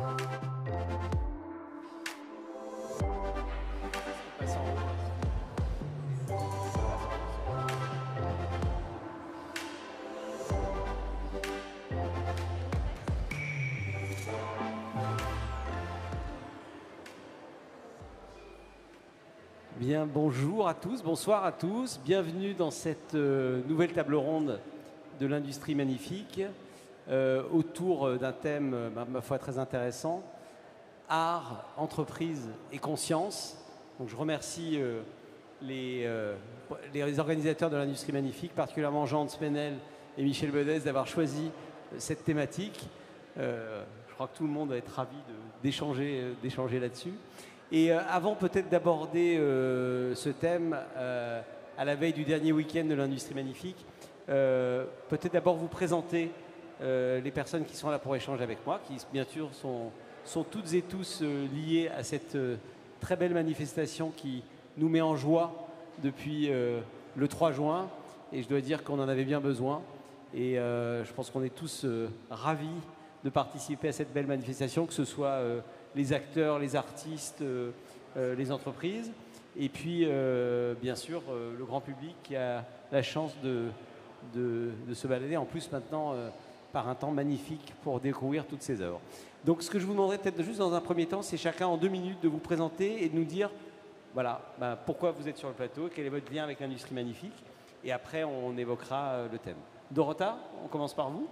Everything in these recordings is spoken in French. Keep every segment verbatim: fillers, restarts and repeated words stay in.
Bien, bonjour à tous, bonsoir à tous. Bienvenue dans cette euh, nouvelle table ronde de l'industrie magnifique euh, autour d'un thème, euh, ma foi, très intéressant. Art, entreprise et conscience. Donc, je remercie euh, les, euh, les organisateurs de l'industrie magnifique, particulièrement Jean Spenel et Michel Bedès, d'avoir choisi euh, cette thématique. Euh, je crois que tout le monde va être ravi d'échanger euh, d'échanger là-dessus. Et euh, avant peut-être d'aborder euh, ce thème euh, à la veille du dernier week-end de l'industrie magnifique, euh, peut-être d'abord vous présenter euh, les personnes qui sont là pour échanger avec moi, qui bien sûr sont, sont toutes et tous euh, liées à cette euh, très belle manifestation qui nous met en joie depuis euh, le trois juin. Et je dois dire qu'on en avait bien besoin. Et euh, je pense qu'on est tous euh, ravis de participer à cette belle manifestation, que ce soit euh, les acteurs, les artistes, euh, euh, les entreprises, et puis euh, bien sûr euh, le grand public qui a la chance de, de, de se balader en plus maintenant euh, par un temps magnifique pour découvrir toutes ces œuvres. Donc ce que je vous demanderais peut-être juste dans un premier temps, c'est chacun en deux minutes de vous présenter et de nous dire voilà, ben, pourquoi vous êtes sur le plateau, quel est votre lien avec l'industrie magnifique, et après on évoquera euh, le thème. Dorota, on commence par vous.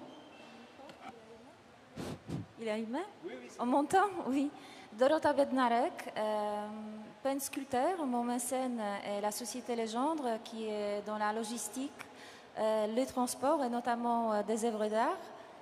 Il a humain Oui, oui, On m'entend Oui. Dorota Bednarek, euh, peintre sculpteur. Mon mécène est la société Légendre qui est dans la logistique, euh, le transport et notamment euh, des œuvres d'art.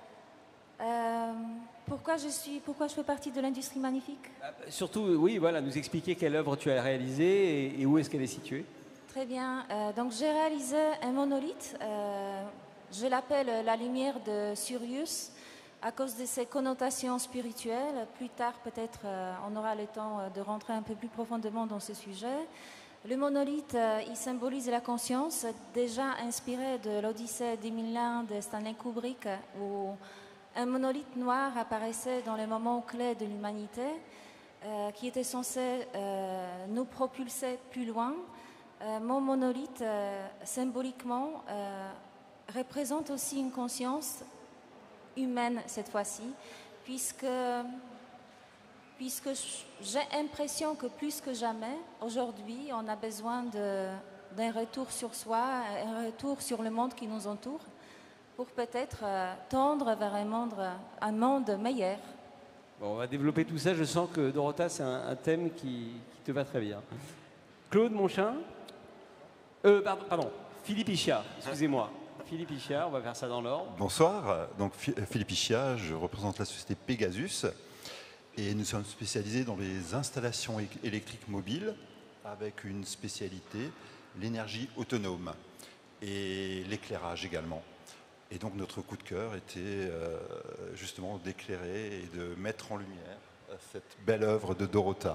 Euh, pourquoi, je suis, pourquoi je fais partie de l'industrie magnifique? Surtout, oui, voilà, nous expliquer quelle œuvre tu as réalisée et, et où est-ce qu'elle est située. Très bien. Euh, donc j'ai réalisé un monolithe. Euh, je l'appelle la lumière de Sirius, à cause de ses connotations spirituelles. Plus tard, peut-être, euh, on aura le temps de rentrer un peu plus profondément dans ce sujet. Le monolithe, euh, il symbolise la conscience, déjà inspiré de l'Odyssée des mille et un de Stanley Kubrick, où un monolithe noir apparaissait dans les moments clés de l'humanité, euh, qui était censé euh, nous propulser plus loin. Euh, mon monolithe, euh, symboliquement, euh, représente aussi une conscience humaine cette fois-ci, puisque, puisque j'ai l'impression que plus que jamais, aujourd'hui, on a besoin d'un retour sur soi, un retour sur le monde qui nous entoure, pour peut-être euh, tendre vers un monde, un monde meilleur. Bon, on va développer tout ça. Je sens que Dorota, c'est un, un thème qui, qui te va très bien. Claude Monchin, euh, pardon, pardon, Philippe Ichia, excusez-moi. Philippe Ichia, on va faire ça dans l'ordre. Bonsoir, donc Philippe Ichia, je représente la société Pegasus et nous sommes spécialisés dans les installations électriques mobiles avec une spécialité, l'énergie autonome et l'éclairage également. Et donc notre coup de cœur était euh, justement d'éclairer et de mettre en lumière cette belle œuvre de Dorota.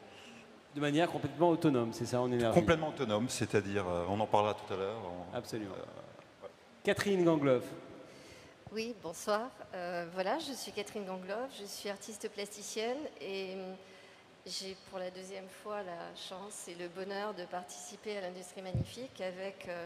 De manière complètement autonome, c'est ça, en énergie? Complètement autonome, c'est-à-dire, on en parlera tout à l'heure. Absolument. Euh, Catherine Gangloff. Oui, bonsoir. Euh, voilà, je suis Catherine Gangloff, je suis artiste plasticienne et j'ai pour la deuxième fois la chance et le bonheur de participer à l'industrie magnifique avec euh,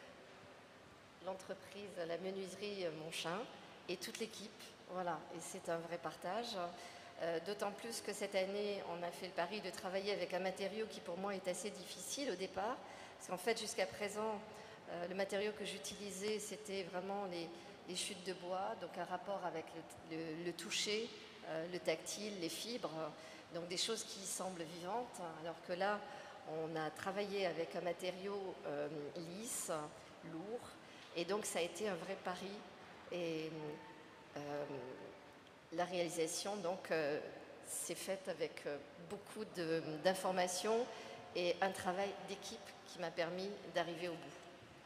l'entreprise, la menuiserie Monchin et toute l'équipe. Voilà, et c'est un vrai partage. Euh, D'autant plus que cette année, on a fait le pari de travailler avec un matériau qui pour moi est assez difficile au départ, parce qu'en fait, jusqu'à présent, Euh, le matériau que j'utilisais, c'était vraiment les, les chutes de bois, donc un rapport avec le, le, le toucher, euh, le tactile, les fibres, donc des choses qui semblent vivantes, alors que là, on a travaillé avec un matériau euh, lisse, lourd, et donc ça a été un vrai pari. Et euh, la réalisation, donc, euh, s'est faite avec euh, beaucoup d'informations et un travail d'équipe qui m'a permis d'arriver au bout.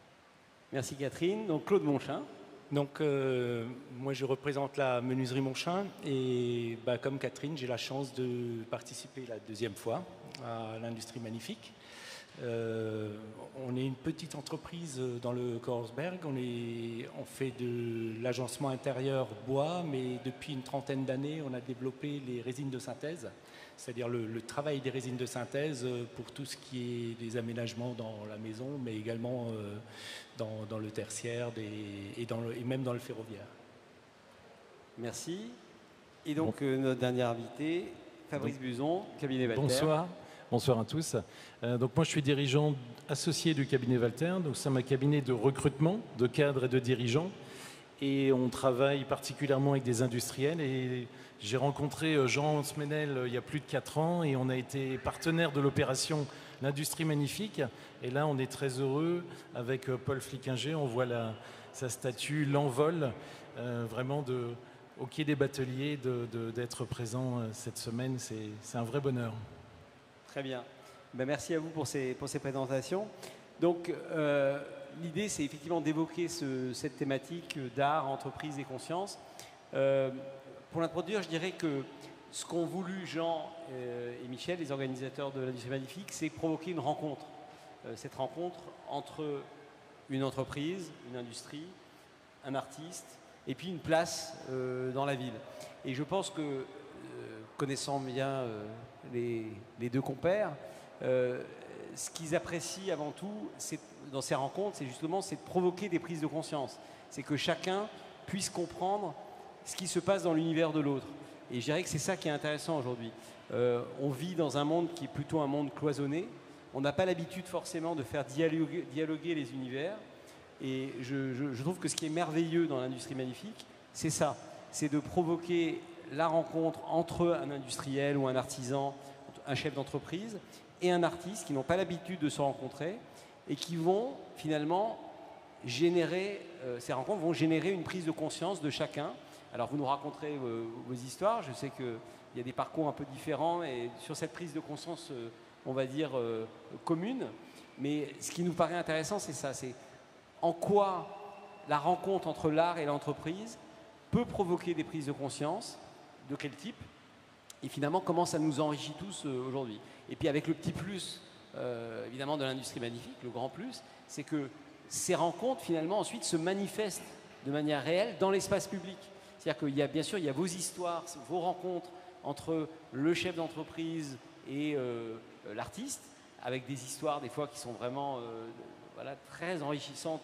Merci Catherine. Donc Claude Monchin. Donc euh, moi je représente la menuiserie Monchin et bah, comme Catherine j'ai la chance de participer la deuxième fois à l'industrie magnifique. Euh, on est une petite entreprise dans le Korsberg. On, est, on fait de l'agencement intérieur bois, mais depuis une trentaine d'années, on a développé les résines de synthèse, c'est-à-dire le, le travail des résines de synthèse pour tout ce qui est des aménagements dans la maison, mais également euh, dans, dans le tertiaire des, et, dans le, et même dans le ferroviaire. Merci. Et donc, bon. euh, notre dernier invité, Fabrice bon. Buzon, cabinet Valter. Bonsoir. Bonsoir à tous. Euh, donc moi, je suis dirigeant associé du cabinet Valter. Donc c'est un cabinet de recrutement de cadres et de dirigeants. Et on travaille particulièrement avec des industriels. Et j'ai rencontré Jean Smenel il y a plus de quatre ans et on a été partenaire de l'opération L'Industrie Magnifique. Et là, on est très heureux avec Paul Flickinger. On voit la, sa statue, l'envol, euh, vraiment de, au Quai des Bateliers, de, de, d'être présent cette semaine. C'est, c'est un vrai bonheur. Très bien. Ben, merci à vous pour ces, pour ces présentations. Donc, euh, l'idée, c'est effectivement d'évoquer ce, cette thématique d'art, entreprise et conscience. Euh, pour l'introduire, je dirais que ce qu'ont voulu Jean euh, et Michel, les organisateurs de l'Industrie Magnifique, c'est provoquer une rencontre. Euh, cette rencontre entre une entreprise, une industrie, un artiste, et puis une place euh, dans la ville. Et je pense que, euh, connaissant bien euh, les, les deux compères, euh, ce qu'ils apprécient avant tout c'est, dans ces rencontres, c'est justement c'est de provoquer des prises de conscience. C'est que chacun puisse comprendre ce qui se passe dans l'univers de l'autre. Et je dirais que c'est ça qui est intéressant aujourd'hui. Euh, on vit dans un monde qui est plutôt un monde cloisonné. On n'a pas l'habitude forcément de faire dialoguer, dialoguer les univers. Et je, je, je trouve que ce qui est merveilleux dans l'Industrie Magnifique, c'est ça. C'est de provoquer la rencontre entre un industriel ou un artisan, un chef d'entreprise et un artiste qui n'ont pas l'habitude de se rencontrer et qui vont finalement générer, euh, ces rencontres vont générer une prise de conscience de chacun. Alors vous nous raconterez euh, vos histoires, je sais qu'il y a des parcours un peu différents et sur cette prise de conscience, euh, on va dire, euh, commune, mais ce qui nous paraît intéressant, c'est ça, c'est en quoi la rencontre entre l'art et l'entreprise peut provoquer des prises de conscience, de quel type, et finalement comment ça nous enrichit tous euh, aujourd'hui. Et puis avec le petit plus, euh, évidemment, de l'Industrie Magnifique, le grand plus, c'est que ces rencontres, finalement, ensuite se manifestent de manière réelle dans l'espace public. C'est-à-dire qu'il y a, bien sûr, il y a vos histoires, vos rencontres entre le chef d'entreprise et euh, l'artiste, avec des histoires, des fois, qui sont vraiment euh, voilà, très enrichissantes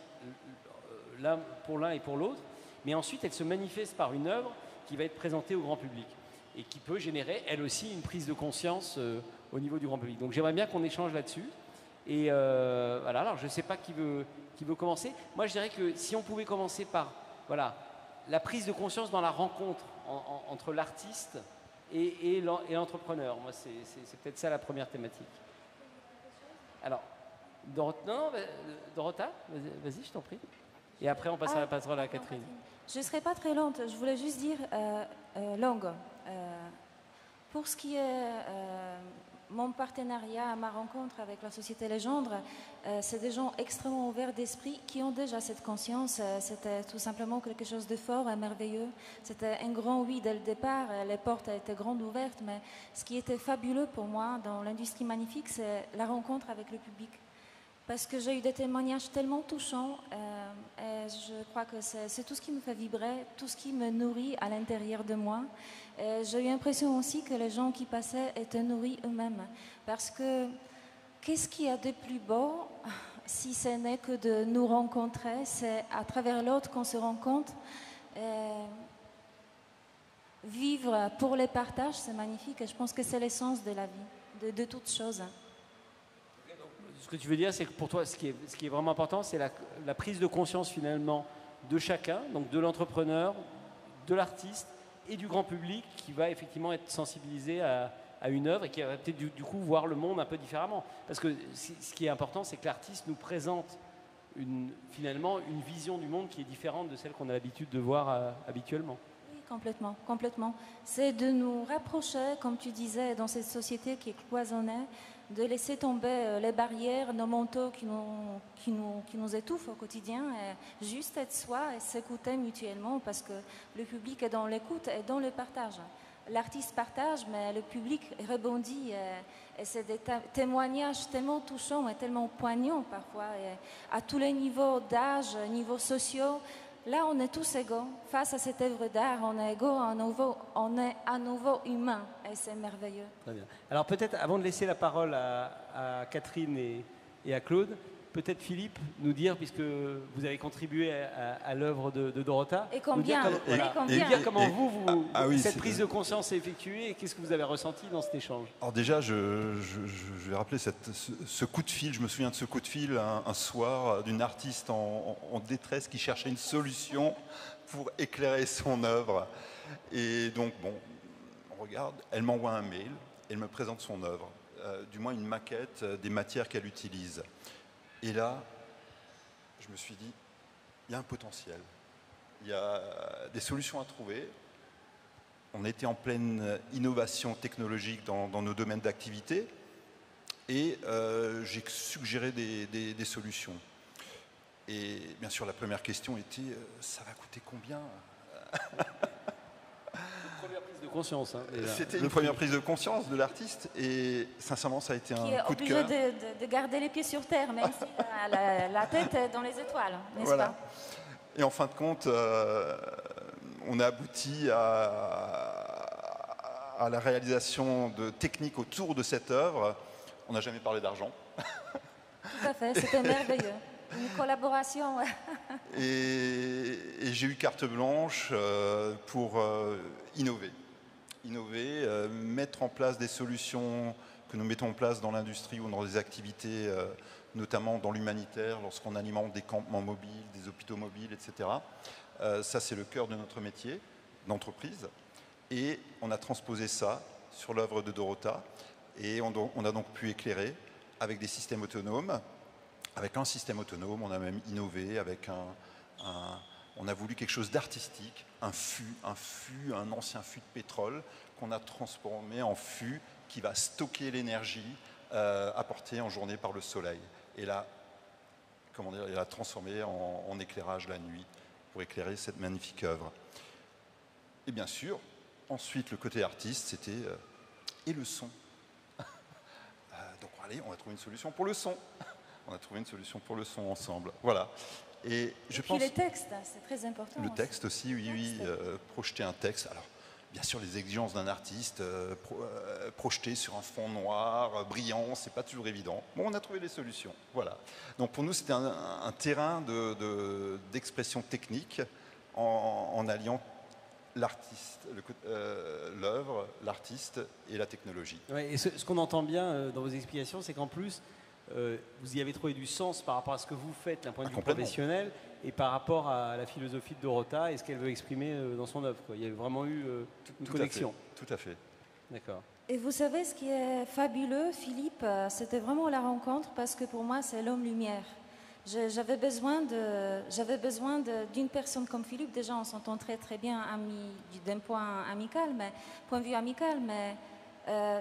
euh, l'un pour l'un et pour l'autre. Mais ensuite, elles se manifestent par une œuvre qui va être présentée au grand public et qui peut générer, elle aussi, une prise de conscience euh, au niveau du grand public. Donc j'aimerais bien qu'on échange là-dessus. Et euh, voilà, alors je ne sais pas qui veut, qui veut commencer. Moi, je dirais que si on pouvait commencer par voilà, la prise de conscience dans la rencontre en, en, entre l'artiste et, et l'entrepreneur. Moi, c'est, c'est, c'est peut-être ça la première thématique. Alors, Dorota, non, non, Dorota, vas-y, je t'en prie. Et après, on passera, ah, passera à Catherine. Je ne serai pas très lente. Je voulais juste dire euh, euh, longue. Euh, pour ce qui est euh, mon partenariat, ma rencontre avec la Société Legendre, euh, c'est des gens extrêmement ouverts d'esprit qui ont déjà cette conscience. Euh, c'était tout simplement quelque chose de fort et merveilleux. C'était un grand oui dès le départ. Les portes étaient grandes ouvertes, mais ce qui était fabuleux pour moi dans l'Industrie Magnifique, c'est la rencontre avec le public. Parce que j'ai eu des témoignages tellement touchants euh, et je crois que c'est, c'est tout ce qui me fait vibrer, tout ce qui me nourrit à l'intérieur de moi. Et j'ai eu l'impression aussi que les gens qui passaient étaient nourris eux-mêmes. Parce que qu'est-ce qu'il y a de plus beau si ce n'est que de nous rencontrer? C'est à travers l'autre qu'on se rencontre. Et vivre pour les partages, c'est magnifique et je pense que c'est l'essence de la vie, de, de toutes choses. Ce que tu veux dire, c'est que pour toi, ce qui est, ce qui est vraiment important, c'est la, la prise de conscience finalement de chacun, donc de l'entrepreneur, de l'artiste et du grand public qui va effectivement être sensibilisé à, à une œuvre et qui va peut-être du, du coup voir le monde un peu différemment. Parce que ce qui est important, c'est que l'artiste nous présente une, finalement une vision du monde qui est différente de celle qu'on a l'habitude de voir euh, habituellement. Oui, complètement, complètement. C'est de nous rapprocher, comme tu disais, dans cette société qui est cloisonnée, de laisser tomber les barrières, nos manteaux qui nous, qui nous, qui nous étouffent au quotidien, et juste être soi et s'écouter mutuellement parce que le public est dans l'écoute et dans le partage. L'artiste partage, mais le public rebondit Et c'est des témoignages tellement touchants et tellement poignants parfois, et à tous les niveaux d'âge, niveaux sociaux. Là, on est tous égaux. Face à cette œuvre d'art, on est égaux, à nouveau, on est à nouveau humain. Et c'est merveilleux. Très bien. Alors peut-être, avant de laisser la parole à, à Catherine et, et à Claude, peut-être Philippe nous dire, puisque vous avez contribué à, à, à l'œuvre de, de Dorota, et combien, nous dire, et, voilà, et combien. nous dire comment et, vous, vous ah, ah oui, cette prise de conscience est effectuée et qu'est-ce que vous avez ressenti dans cet échange. Alors déjà, je, je, je vais rappeler cette, ce, ce coup de fil, je me souviens de ce coup de fil un, un soir d'une artiste en, en, en détresse qui cherchait une solution pour éclairer son œuvre. Et donc, bon, on regarde, elle m'envoie un mail, elle me présente son œuvre, euh, du moins une maquette euh, des matières qu'elle utilise. Et là, je me suis dit, il y a un potentiel, il y a des solutions à trouver. On était en pleine innovation technologique dans, dans nos domaines d'activité et euh, j'ai suggéré des, des, des solutions. Et bien sûr, la première question était, euh, ça va coûter combien? Première prise de conscience. Hein, C'était une première prise de conscience de l'artiste et sincèrement, ça a été un coup de cœur. Qui est obligé de, de, de garder les pieds sur terre, même si la, la tête est dans les étoiles, n'est-ce voilà. pas? Et en fin de compte, euh, on a abouti à, à la réalisation de techniques autour de cette œuvre. On n'a jamais parlé d'argent. Tout à fait, c'était merveilleux. Une collaboration. et, et j'ai eu carte blanche euh, pour euh, innover. Innover, euh, mettre en place des solutions que nous mettons en place dans l'industrie ou dans des activités, euh, notamment dans l'humanitaire, lorsqu'on alimente des campements mobiles, des hôpitaux mobiles, et cetera. Euh, ça, c'est le cœur de notre métier d'entreprise. Et on a transposé ça sur l'œuvre de Dorota. Et on, on a donc pu éclairer avec des systèmes autonomes. Avec un système autonome, on a même innové avec un... un on a voulu quelque chose d'artistique, un fût, un fût, un ancien fût de pétrole qu'on a transformé en fût qui va stocker l'énergie euh, apportée en journée par le soleil. Et là, comment dire, il l'a transformé en, en éclairage la nuit pour éclairer cette magnifique œuvre. Et bien sûr, ensuite, le côté artiste, c'était euh, et le son. euh, donc allez, on va trouver une solution pour le son. On a trouvé une solution pour le son ensemble. Voilà. Et, je Et puis pense les textes, c'est très important. Le aussi. texte aussi, oui, oui, euh, projeter un texte. Alors, bien sûr, les exigences d'un artiste, euh, pro, euh, projeté sur un fond noir, euh, brillant, c'est pas toujours évident. Bon, on a trouvé les solutions. Voilà. Donc pour nous, c'était un, un terrain de, de, d'expression technique en, en alliant l'artiste, euh, l'œuvre, l'artiste et la technologie. Ouais, et ce, ce qu'on entend bien euh, dans vos explications, c'est qu'en plus, Euh, vous y avez trouvé du sens par rapport à ce que vous faites d'un point de vue professionnel et par rapport à la philosophie de Dorota et ce qu'elle veut exprimer euh, dans son œuvre. Quoi. Il y a vraiment eu euh, une tout connexion. À fait, tout à fait. D'accord. Et vous savez ce qui est fabuleux, Philippe, c'était vraiment la rencontre parce que pour moi, c'est l'homme-lumière. J'avais besoin de, j'avais besoin de, d'une personne comme Philippe. Déjà, on s'entend très très bien d'un point amical, mais point de vue amical, mais euh,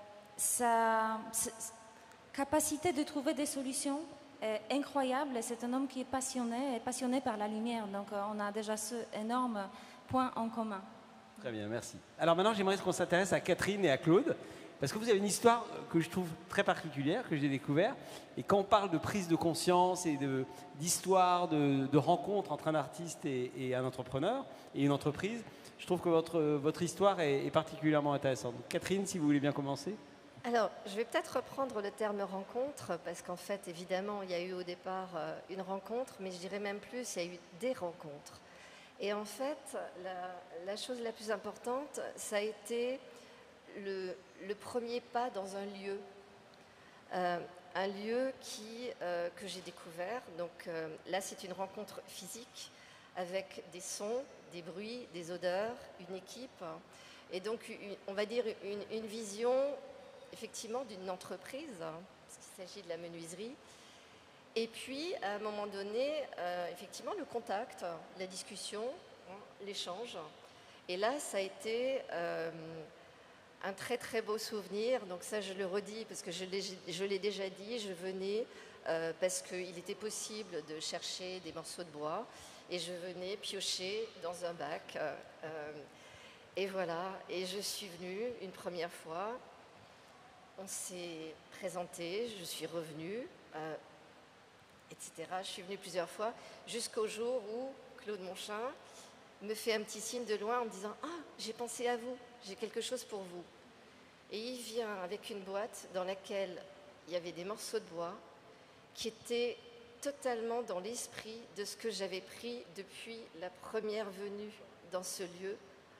ça. Capacité de trouver des solutions est incroyable. C'est un homme qui est passionné, est passionné par la lumière. Donc on a déjà ce énorme point en commun. Très bien, merci. Alors maintenant, j'aimerais qu'on s'intéresse à Catherine et à Claude, parce que vous avez une histoire que je trouve très particulière, que j'ai découvert. Et quand on parle de prise de conscience et de, d'histoire, de, de rencontre entre un artiste et, et un entrepreneur et une entreprise, je trouve que votre, votre histoire est, est particulièrement intéressante. Donc, Catherine, si vous voulez bien commencer. Alors, je vais peut-être reprendre le terme rencontre, parce qu'en fait, évidemment, il y a eu au départ euh, une rencontre, mais je dirais même plus, il y a eu des rencontres. Et en fait, la, la chose la plus importante, ça a été le, le premier pas dans un lieu. Euh, un lieu qui, euh, que j'ai découvert. Donc euh, là, c'est une rencontre physique, avec des sons, des bruits, des odeurs, une équipe. Et donc, une, on va dire une, une vision... effectivement d'une entreprise, parce qu'il s'agit de la menuiserie. Et puis, à un moment donné, euh, effectivement, le contact, la discussion, hein, l'échange. Et là, ça a été euh, un très, très beau souvenir. Donc ça, je le redis, parce que je l'ai, je l'ai déjà dit, je venais euh, parce qu'il était possible de chercher des morceaux de bois. Et je venais piocher dans un bac. Euh, euh, et voilà, et je suis venue une première fois. on s'est présenté, je suis revenue, euh, et cetera. Je suis venue plusieurs fois, jusqu'au jour où Claude Monchin me fait un petit signe de loin en me disant « Ah, j'ai pensé à vous, j'ai quelque chose pour vous ». Et il vient avec une boîte dans laquelle il y avait des morceaux de bois qui étaient totalement dans l'esprit de ce que j'avais pris depuis la première venue dans ce lieu.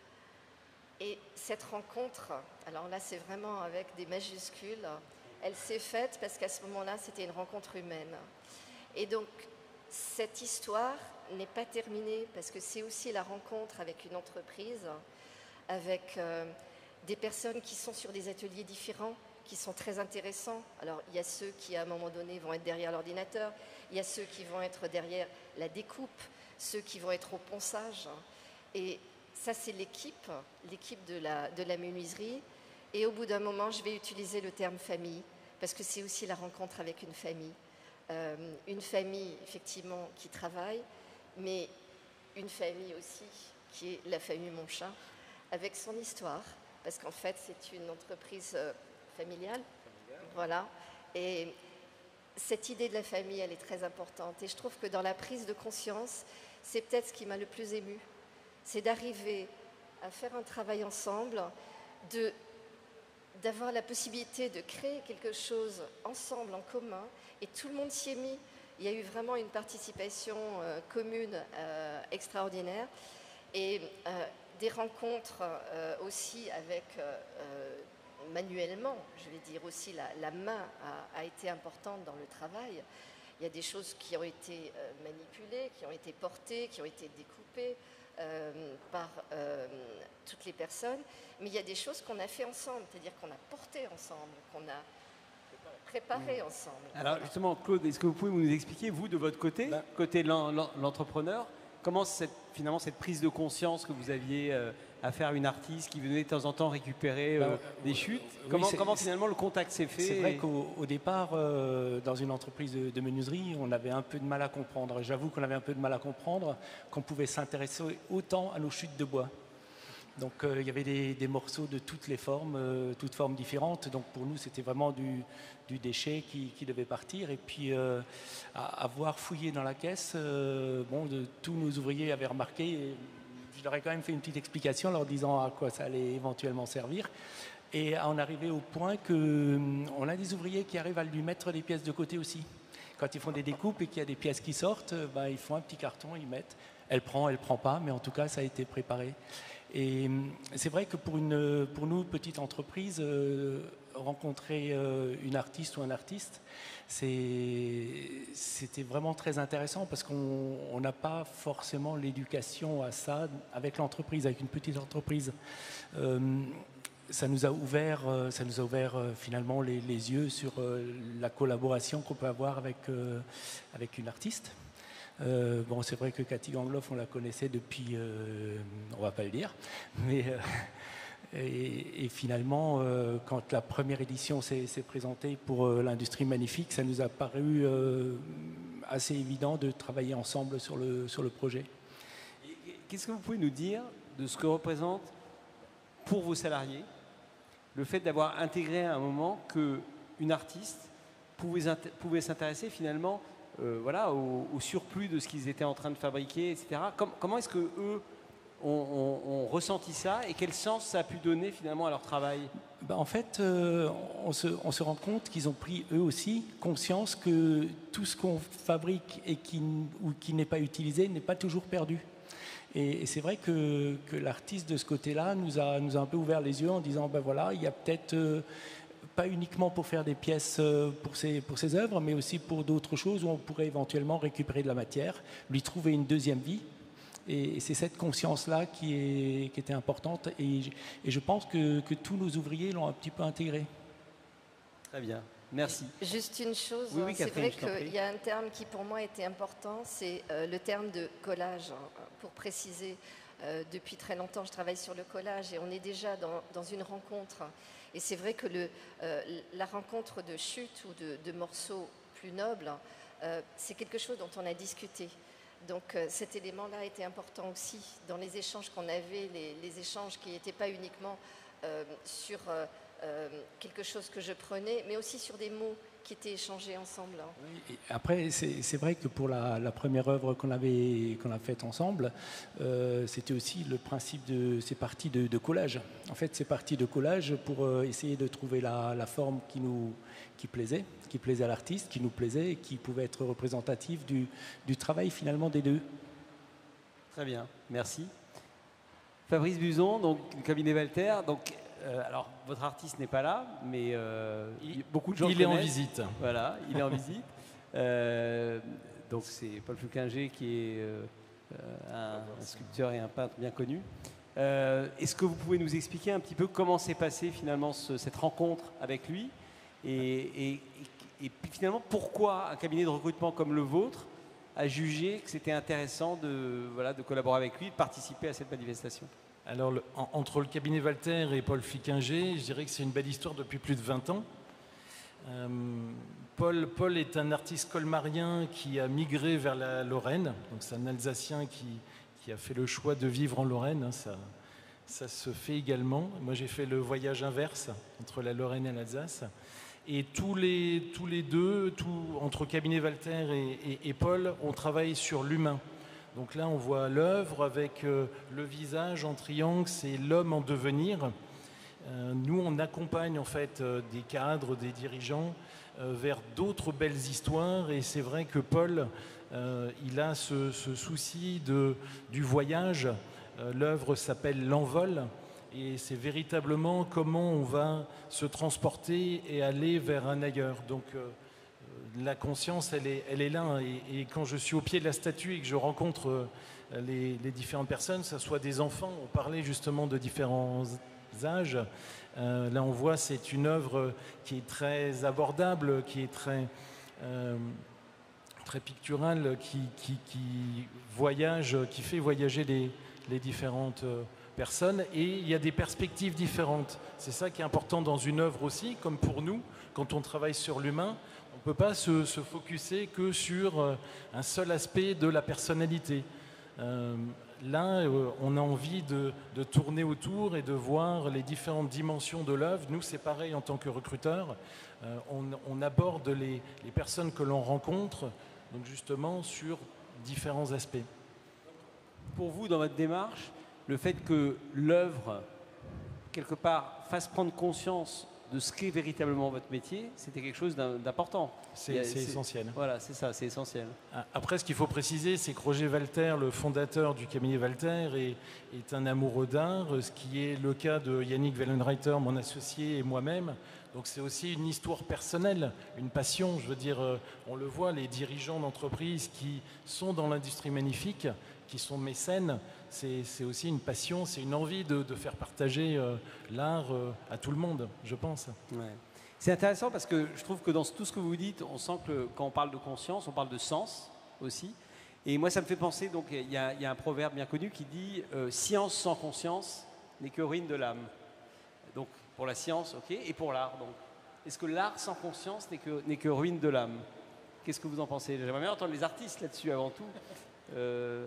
Et cette rencontre, alors là c'est vraiment avec des majuscules, elle s'est faite parce qu'à ce moment-là c'était une rencontre humaine. Et donc cette histoire n'est pas terminée parce que c'est aussi la rencontre avec une entreprise, avec euh, des personnes qui sont sur des ateliers différents, qui sont très intéressants. Alors il y a ceux qui à un moment donné vont être derrière l'ordinateur, il y a ceux qui vont être derrière la découpe, ceux qui vont être au ponçage. Et ça, c'est l'équipe, l'équipe de la, de la menuiserie. Et au bout d'un moment, je vais utiliser le terme famille, parce que c'est aussi la rencontre avec une famille. Euh, une famille, effectivement, qui travaille, mais une famille aussi, qui est la famille Monchin, avec son histoire, parce qu'en fait, c'est une entreprise euh, familiale. familiale. Voilà. Et cette idée de la famille, elle est très importante. Et je trouve que dans la prise de conscience, c'est peut-être ce qui m'a le plus émue. C'est d'arriver à faire un travail ensemble, de, d'avoir la possibilité de créer quelque chose ensemble, en commun, et tout le monde s'y est mis. Il y a eu vraiment une participation euh, commune euh, extraordinaire, et euh, des rencontres euh, aussi avec, euh, euh, manuellement, je vais dire aussi, la, la main a, a été importante dans le travail. Il y a des choses qui ont été euh, manipulées, qui ont été portées, qui ont été découpées, Euh, par euh, toutes les personnes, mais il y a des choses qu'on a fait ensemble, c'est-à-dire qu'on a porté ensemble, qu'on a préparé mmh. ensemble. Alors justement, Claude, est-ce que vous pouvez nous expliquer, vous, de votre côté, ben, côté de l'entrepreneur, comment cette, finalement cette prise de conscience que vous aviez euh, à faire une artiste qui venait de temps en temps récupérer euh, ben, des chutes, oui, comment, comment finalement le contact s'est fait? C'est vrai qu'au au départ, euh, dans une entreprise de, de menuiserie, on avait un peu de mal à comprendre. J'avoue qu'on avait un peu de mal à comprendre qu'on pouvait s'intéresser autant à nos chutes de bois. Donc euh, il y avait des, des morceaux de toutes les formes, euh, toutes formes différentes. Donc pour nous, c'était vraiment du, du déchet qui, qui devait partir. Et puis euh, à, avoir fouillé dans la caisse, euh, bon, de, tous nos ouvriers avaient remarqué. Et je leur ai quand même fait une petite explication, leur disant à quoi ça allait éventuellement servir. Et on arrivait au point qu'on a des ouvriers qui arrivent à lui mettre des pièces de côté aussi. Quand ils font des découpes et qu'il y a des pièces qui sortent, ben, ils font un petit carton, ils mettent. Elle prend, elle prend pas, mais en tout cas, ça a été préparé. Et c'est vrai que pour, une, pour nous, petite entreprise, euh, rencontrer euh, une artiste ou un artiste, c'était vraiment très intéressant parce qu'on n'a pas forcément l'éducation à ça avec l'entreprise, avec une petite entreprise. Euh, ça nous a ouvert, ça nous a ouvert euh, finalement les, les yeux sur euh, la collaboration qu'on peut avoir avec, euh, avec une artiste. Euh, bon, c'est vrai que Cathy Gangloff, on la connaissait depuis, euh, on va pas le dire, mais euh, et, et finalement, euh, quand la première édition s'est présentée pour euh, l'industrie magnifique, ça nous a paru euh, assez évident de travailler ensemble sur le, sur le projet. Qu'est-ce que vous pouvez nous dire de ce que représente pour vos salariés le fait d'avoir intégré à un moment qu'une artiste pouvait, pouvait s'intéresser finalement Euh, voilà, au, au surplus de ce qu'ils étaient en train de fabriquer, et cetera. Com comment est-ce qu'eux ont, ont, ont ressenti ça et quel sens ça a pu donner finalement à leur travail? Ben en fait, euh, on, se, on se rend compte qu'ils ont pris eux aussi conscience que tout ce qu'on fabrique et qui, ou qui n'est pas utilisé n'est pas toujours perdu. Et, et c'est vrai que, que l'artiste de ce côté-là nous a, nous a un peu ouvert les yeux en disant, ben voilà, il y a peut-être... Euh, pas uniquement pour faire des pièces pour ses, pour ses œuvres, mais aussi pour d'autres choses où on pourrait éventuellement récupérer de la matière, lui trouver une deuxième vie. Et c'est cette conscience-là qui, est, qui était importante. Et, et je pense que, que tous nos ouvriers l'ont un petit peu intégré. Très bien, merci. Juste une chose, oui, oui, c'est vrai qu'il y a un terme qui pour moi était important, c'est euh, le terme de collage. Pour préciser, euh, depuis très longtemps je travaille sur le collage et on est déjà dans, dans une rencontre. Et c'est vrai que le, euh, la rencontre de chutes ou de, de morceaux plus nobles, euh, c'est quelque chose dont on a discuté. Donc euh, cet élément-là était important aussi dans les échanges qu'on avait, les, les échanges qui n'étaient pas uniquement euh, sur euh, euh, quelque chose que je prenais, mais aussi sur des mots qui étaient échangés ensemble. Oui, et après, c'est vrai que pour la, la première œuvre qu'on avait qu'on a faite ensemble, euh, c'était aussi le principe de ces parties de, de collage. En fait, ces parties de collage pour euh, essayer de trouver la, la forme qui nous qui plaisait, qui plaisait à l'artiste, qui nous plaisait et qui pouvait être représentative du, du travail finalement des deux. Très bien, merci. Fabrice Buzon, donc du cabinet Walter. Donc, euh, alors, votre artiste n'est pas là, mais euh, il, beaucoup de gens il le est en connaissent. visite. Voilà, il est en visite. Euh, donc, c'est Paul Fouquinger qui est euh, un, un sculpteur et un peintre bien connu. Euh, Est-ce que vous pouvez nous expliquer un petit peu comment s'est passée finalement ce, cette rencontre avec lui et, et, et, et puis finalement pourquoi un cabinet de recrutement comme le vôtre a jugé que c'était intéressant de, voilà, de collaborer avec lui, de participer à cette manifestation? Alors, le, en, entre le cabinet Walter et Paul Fouquinger, je dirais que c'est une belle histoire depuis plus de vingt ans. Euh, Paul, Paul est un artiste colmarien qui a migré vers la Lorraine. Donc, c'est un Alsacien qui, qui a fait le choix de vivre en Lorraine. Hein, ça, ça se fait également. Moi, j'ai fait le voyage inverse entre la Lorraine et l'Alsace. Et tous les, tous les deux, tout, entre cabinet Walter et, et, et Paul, on travaille sur l'humain. Donc là, on voit l'œuvre avec euh, le visage en triangle, c'est l'homme en devenir. Euh, nous, on accompagne en fait euh, des cadres, des dirigeants euh, vers d'autres belles histoires. Et c'est vrai que Paul, euh, il a ce, ce souci de, du voyage. Euh, l'œuvre s'appelle L'Envol. Et c'est véritablement comment on va se transporter et aller vers un ailleurs. Donc euh, la conscience, elle est, elle est là. Et, et quand je suis au pied de la statue et que je rencontre euh, les, les différentes personnes, que ce soit des enfants, on parlait justement de différents âges. Euh, là, on voit, c'est une œuvre qui est très abordable, qui est très, euh, très picturale, qui, qui, qui voyage, qui fait voyager les, les différentes euh, personnes. Et il y a des perspectives différentes. C'est ça qui est important dans une œuvre aussi, comme pour nous, quand on travaille sur l'humain. On ne peut pas se, se focuser que sur euh, un seul aspect de la personnalité. Euh, là, euh, on a envie de, de tourner autour et de voir les différentes dimensions de l'œuvre. Nous, c'est pareil en tant que recruteurs. Euh, on, on aborde les, les personnes que l'on rencontre, donc justement sur différents aspects. Pour vous, dans votre démarche, le fait que l'œuvre, quelque part, fasse prendre conscience de ce qu'est véritablement votre métier, c'était quelque chose d'important. C'est essentiel. Voilà, c'est ça, c'est essentiel. Après, ce qu'il faut préciser, c'est que Roger Walter, le fondateur du cabinet Walter, est, est un amoureux d'art, ce qui est le cas de Yannick Wellenreiter, mon associé, et moi-même. Donc c'est aussi une histoire personnelle, une passion. Je veux dire, on le voit, les dirigeants d'entreprises qui sont dans l'industrie magnifique, qui sont mécènes, c'est aussi une passion, c'est une envie de, de faire partager euh, l'art euh, à tout le monde, je pense. Ouais. C'est intéressant parce que je trouve que dans tout ce que vous dites, on sent que quand on parle de conscience, on parle de sens aussi. Et moi, ça me fait penser, donc il y, y a un proverbe bien connu qui dit euh, « Science sans conscience n'est que ruine de l'âme ». Donc pour la science, ok, et pour l'art. Donc, est-ce que l'art sans conscience n'est que, n'est que ruine de l'âme? Qu'est-ce que vous en pensez? J'aimerais bien entendre les artistes là-dessus avant tout. Euh...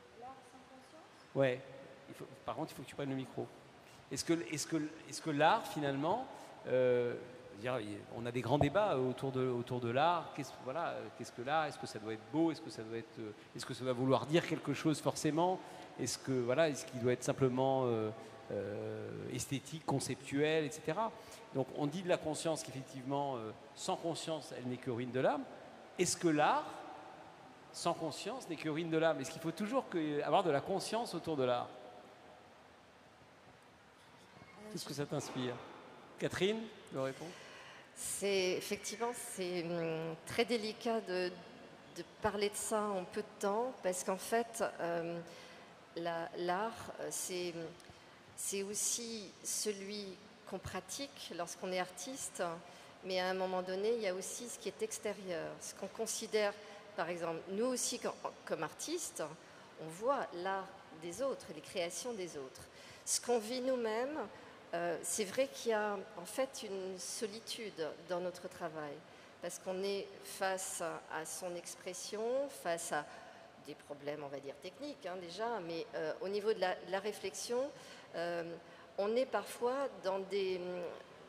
Ouais. Il faut, par contre, il faut que tu prennes le micro. Est-ce que, est-ce que, est-ce que l'art, finalement, euh, dire, on a des grands débats autour de, autour de l'art. Qu'est-ce, voilà, qu'est-ce que l'art? Est-ce que ça doit être beau? Est-ce que ça doit être, est-ce que ça doit vouloir dire quelque chose forcément? Est-ce que voilà, est-ce qu'il doit être simplement euh, euh, esthétique, conceptuel, et cetera. Donc, on dit de la conscience qu'effectivement, euh, sans conscience, elle n'est que ruine de l'âme. Est-ce que l'art sans conscience n'est que ruine de l'âme? Est-ce qu'il faut toujours que, avoir de la conscience autour de l'art? Qu'est-ce que ça t'inspire? Catherine, me répond. C'est effectivement c'est hum, très délicat de, de parler de ça en peu de temps parce qu'en fait euh, l'art c'est c'est aussi celui qu'on pratique lorsqu'on est artiste, mais à un moment donné il y a aussi ce qui est extérieur, ce qu'on considère. Par exemple, nous aussi, comme artistes, on voit l'art des autres, les créations des autres. Ce qu'on vit nous-mêmes, euh, c'est vrai qu'il y a en fait une solitude dans notre travail, parce qu'on est face à, à son expression, face à des problèmes, on va dire, techniques hein, déjà, mais euh, au niveau de la, de la réflexion, euh, on est parfois dans des...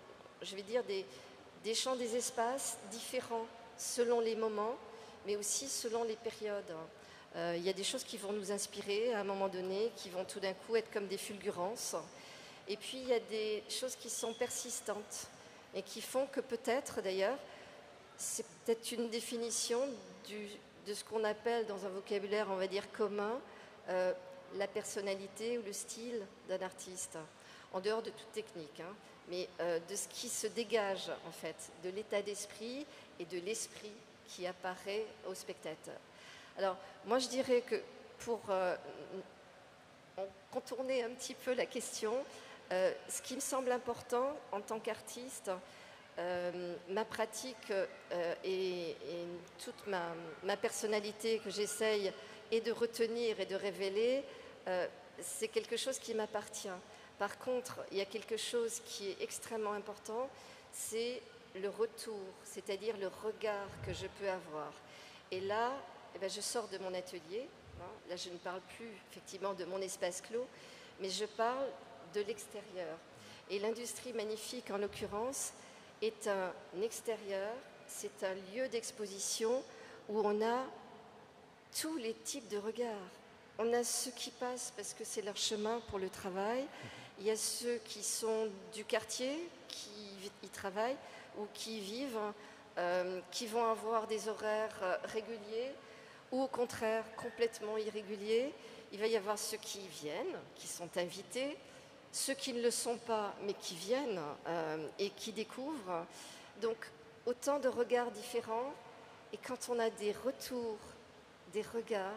je vais dire, des, des champs, des espaces différents selon les moments, mais aussi selon les périodes. Euh, il y a des choses qui vont nous inspirer à un moment donné, qui vont tout d'un coup être comme des fulgurances. Et puis il y a des choses qui sont persistantes et qui font que peut-être d'ailleurs, c'est peut-être une définition du, de ce qu'on appelle dans un vocabulaire, on va dire, commun, euh, la personnalité ou le style d'un artiste, en dehors de toute technique, hein, mais euh, de ce qui se dégage en fait, de l'état d'esprit et de l'esprit qui apparaît au spectateur. Alors, moi je dirais que pour euh, contourner un petit peu la question, euh, ce qui me semble important en tant qu'artiste, euh, ma pratique euh, et, et toute ma, ma personnalité que j'essaye et de retenir et de révéler, euh, c'est quelque chose qui m'appartient. Par contre, il y a quelque chose qui est extrêmement important, c'est le retour, c'est-à-dire le regard que je peux avoir. Et là, eh bien, je sors de mon atelier, hein, là je ne parle plus effectivement de mon espace clos, mais je parle de l'extérieur. Et l'industrie magnifique, en l'occurrence, est un extérieur, c'est un lieu d'exposition où on a tous les types de regards. On a ceux qui passent parce que c'est leur chemin pour le travail, il y a ceux qui sont du quartier, qui y travaillent ou qui vivent, euh, qui vont avoir des horaires euh, réguliers ou au contraire complètement irréguliers. Il va y avoir ceux qui viennent, qui sont invités, ceux qui ne le sont pas mais qui viennent euh, et qui découvrent. Donc autant de regards différents, et quand on a des retours, des regards,